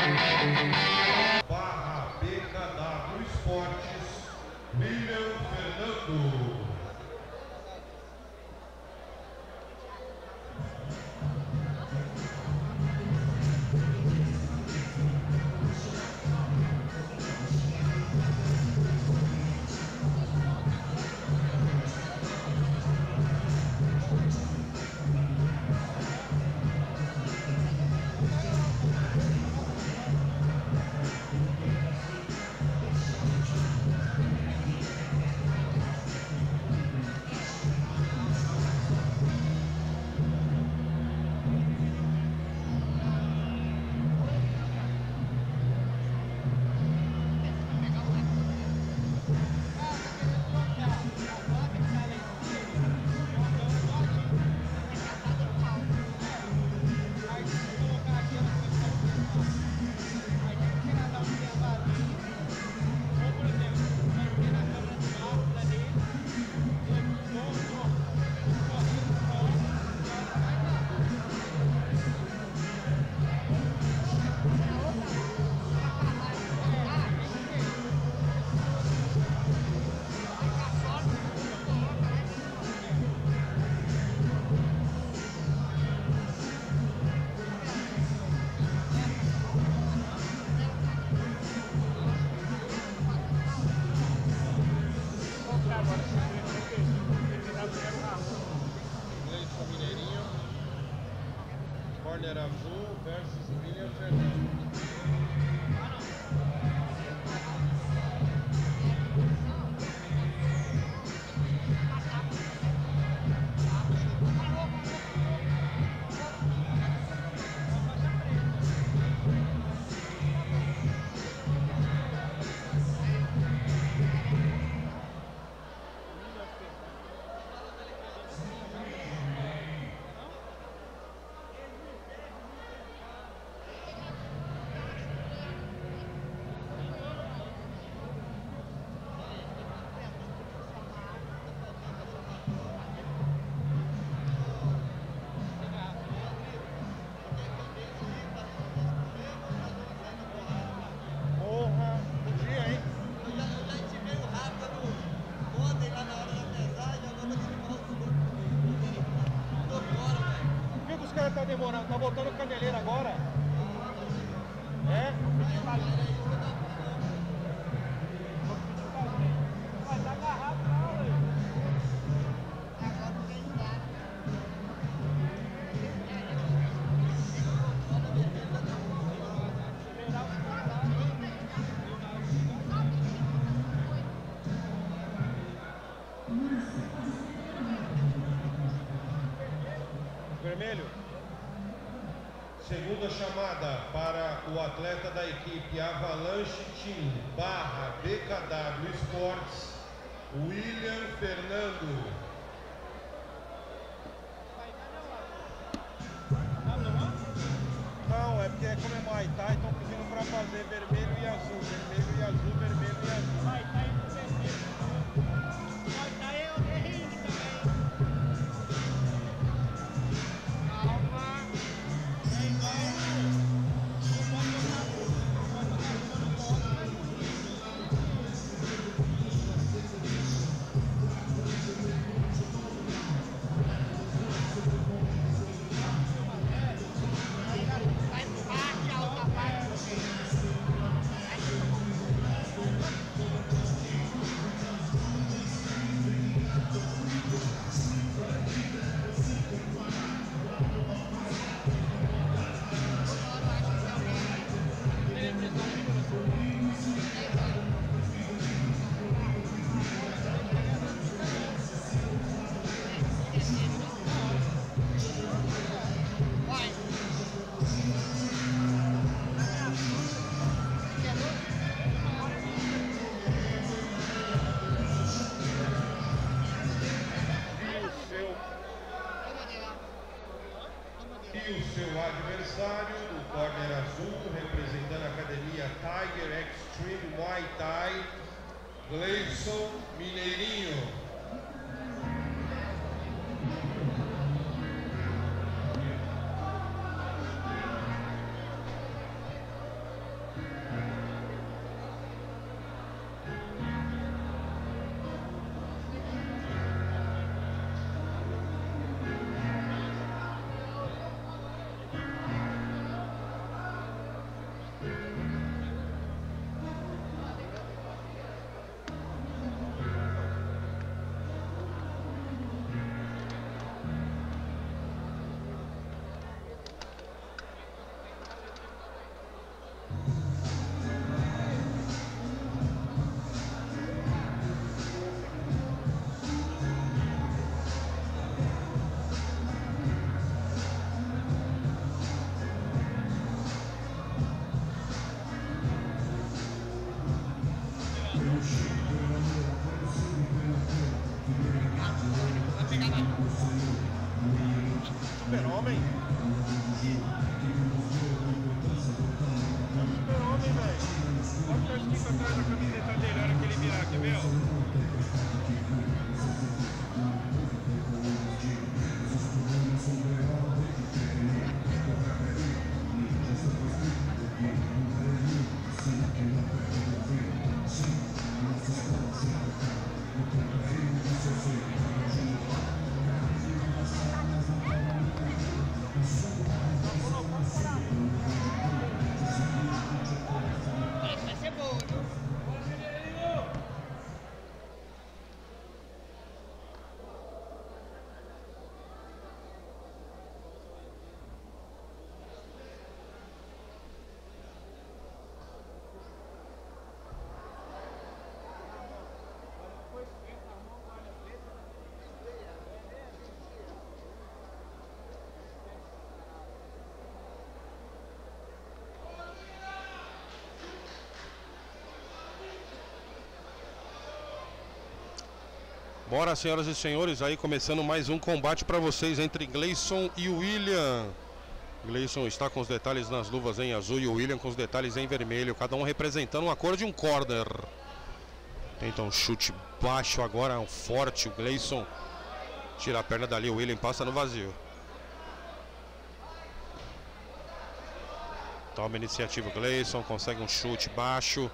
Barra BKW Esportes, William Fernando. Corner azul versus William Fernando. Tá demorando, tá botando caneleira agora? É? Vai tá agarrado não, velho. Vermelho. Segunda chamada para o atleta da equipe Avalanche Team barra BKW Sports, William Fernando. Não, é porque como é Muay Thai, estão pedindo para fazer vermelho e azul, vermelho e azul, vermelho e azul. Muay Thai é no vermelho. Muay Thai é ringue também. Calma. É igual. E o seu adversário do corner azul, representando a academia Tiger Extreme Muay Thai, Gleison Mineirinho. homem. É super homem, velho. Olha o que eu esquivo atrás da camiseta dele, olha que ele virar, quer ver, ó? Bora, senhoras e senhores, aí começando mais um combate para vocês entre Gleison e William. Gleison está com os detalhes nas luvas em azul e o William com os detalhes em vermelho, cada um representando uma cor de um corner. Tenta um chute baixo agora, um forte, o Gleison tira a perna dali, o William passa no vazio. Toma iniciativa o Gleison, consegue um chute baixo.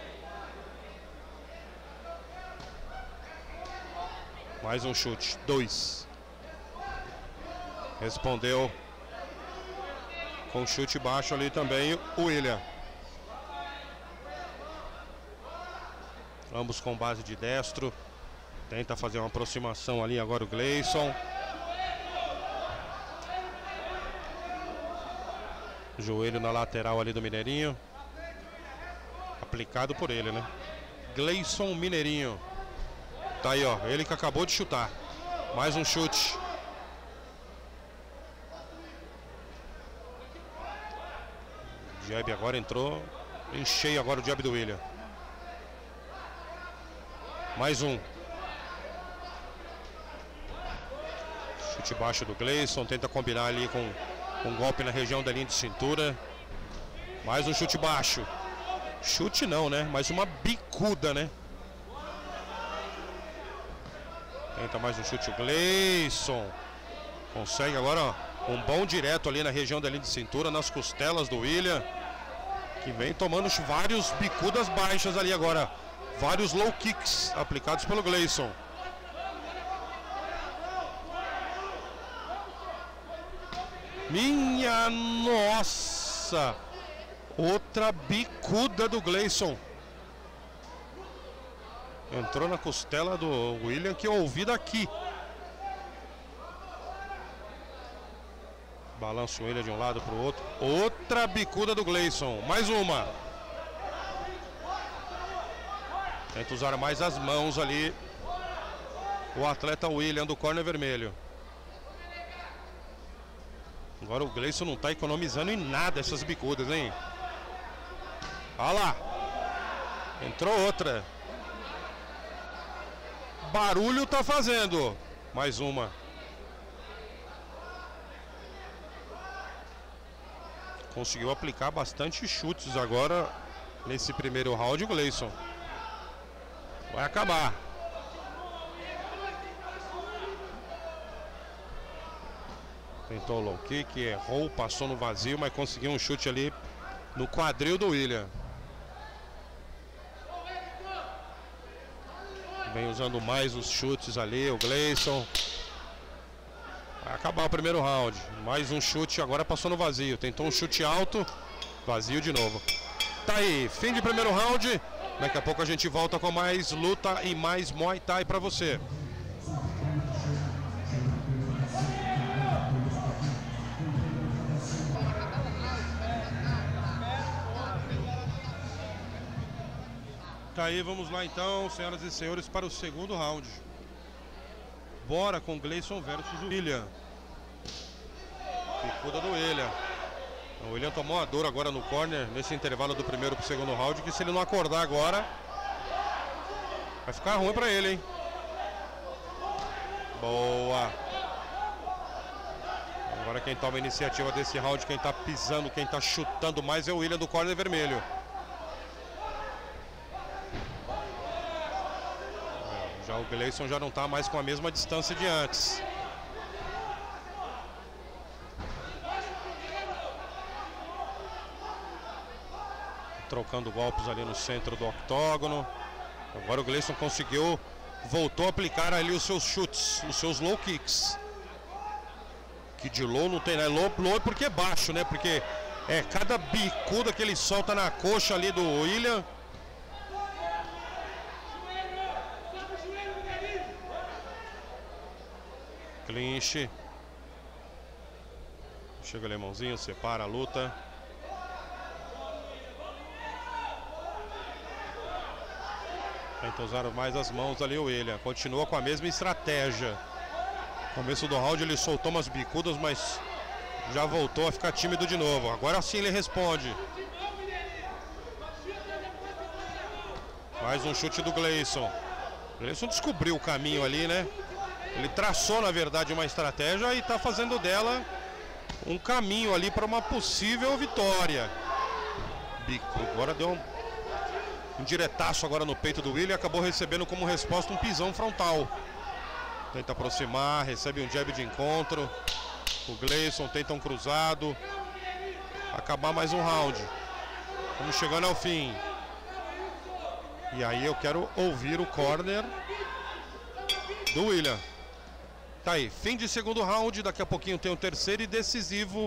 Mais um chute, 2. Respondeu com chute baixo ali também o William. Ambos com base de destro. Tenta fazer uma aproximação ali agora o Gleison. Joelho na lateral ali do Mineirinho. Aplicado por ele, né? Gleison Mineirinho. Tá aí, ó, ele que acabou de chutar. Mais um chute. Jab agora entrou em cheio agora o jab do William. Mais um. Chute baixo do Gleison, tenta combinar ali com um golpe na região da linha de cintura. Mais um chute baixo. Chute não, né? Mais uma bicuda, né? Tenta mais um chute o Gleison. Consegue agora, ó, um bom direto ali na região da linha de cintura, nas costelas do William, que vem tomando vários bicudas baixas ali agora. Vários low kicks aplicados pelo Gleison. Minha nossa! Outra bicuda do Gleison. Entrou na costela do William, que eu ouvi daqui. Balança o William de um lado para o outro. Outra bicuda do Gleison. Mais uma. Tenta usar mais as mãos ali o atleta William do corner vermelho. Agora o Gleison não está economizando em nada essas bicudas, hein? Olha lá. Entrou outra. Barulho tá fazendo. Mais uma. Conseguiu aplicar bastante chutes agora nesse primeiro round o Gleison. Vai acabar. Tentou o low kick, errou, passou no vazio, mas conseguiu um chute ali no quadril do William. Vem usando mais os chutes ali, o Gleison. Vai acabar o primeiro round. Mais um chute, agora passou no vazio. Tentou um chute alto, vazio de novo. Tá aí, fim de primeiro round. Daqui a pouco a gente volta com mais luta e mais Muay Thai pra você. Tá aí, vamos lá então, senhoras e senhores, para o segundo round. Bora com Gleison versus William. Bicuda do William. O William tomou a dor agora no corner, nesse intervalo do primeiro pro segundo round, que se ele não acordar agora, vai ficar ruim pra ele, hein? Boa. Agora quem toma a iniciativa desse round, quem tá pisando, quem tá chutando mais é o William do corner vermelho. Já o Gleison já não tá mais com a mesma distância de antes. Trocando golpes ali no centro do octógono. Agora o Gleison conseguiu, voltou a aplicar ali os seus chutes, os seus low kicks. Que de low não tem, né? Low é porque é baixo, né? Porque é cada bicuda que ele solta na coxa ali do William. Clinch. Chega o alemãozinho, separa a luta. Tenta usar mais as mãos ali o William. Continua com a mesma estratégia. No começo do round ele soltou umas bicudas, mas já voltou a ficar tímido de novo. Agora sim ele responde. Mais um chute do Gleison. O Gleison descobriu o caminho ali, né? Ele traçou, na verdade, uma estratégia e está fazendo dela um caminho ali para uma possível vitória. Bico. Agora deu um diretaço agora no peito do William. Acabou recebendo como resposta um pisão frontal. Tenta aproximar, recebe um jab de encontro. O Gleison tenta um cruzado. Acabar mais um round. Estamos chegando ao fim. E aí eu quero ouvir o corner do William. Tá aí, fim de segundo round. Daqui a pouquinho tem o terceiro e decisivo.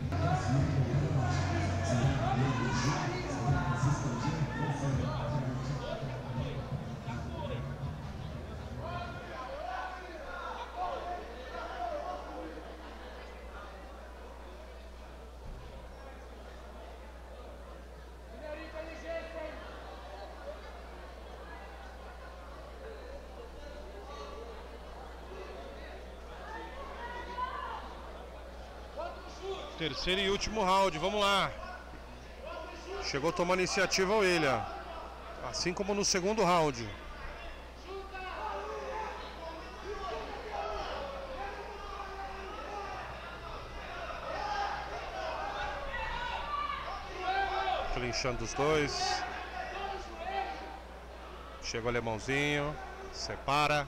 Terceiro e último round, vamos lá. Chegou tomando iniciativa o William. Assim como no segundo round. Clinchando os dois. Chega o alemãozinho. Separa.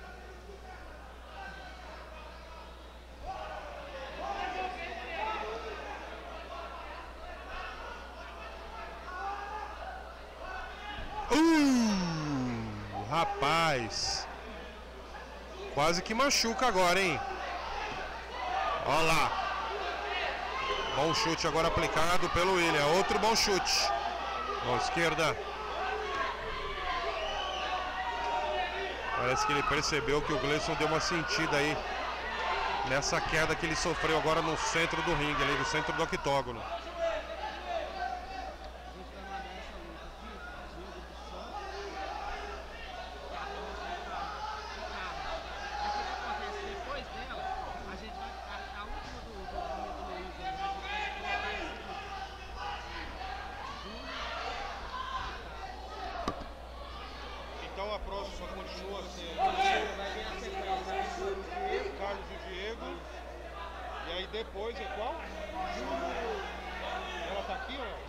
Rapaz, quase que machuca agora, hein? Olha lá. Bom chute agora aplicado pelo William. Outro bom chute. Mão esquerda. Parece que ele percebeu que o Gleison deu uma sentida aí nessa queda que ele sofreu agora no centro do ringue, ali no centro do octógono. Então a próxima continua sendo Carlos e Diego. E aí depois é qual? Ela tá aqui ou não?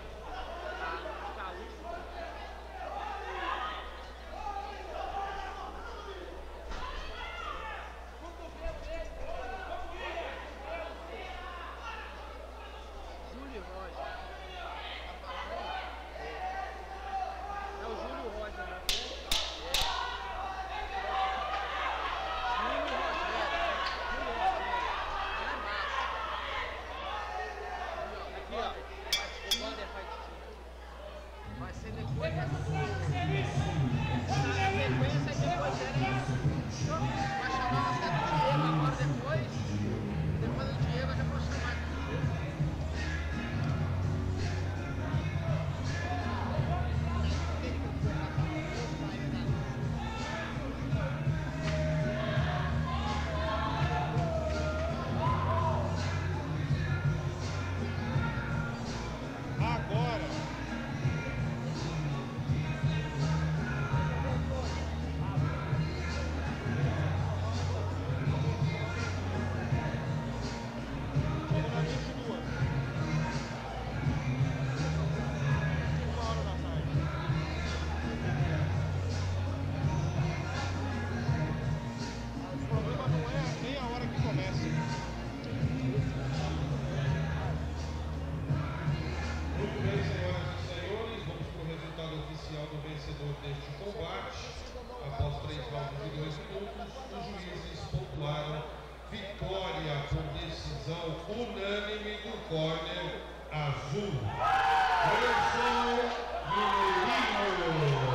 corner azul. Gleison Mineirinho.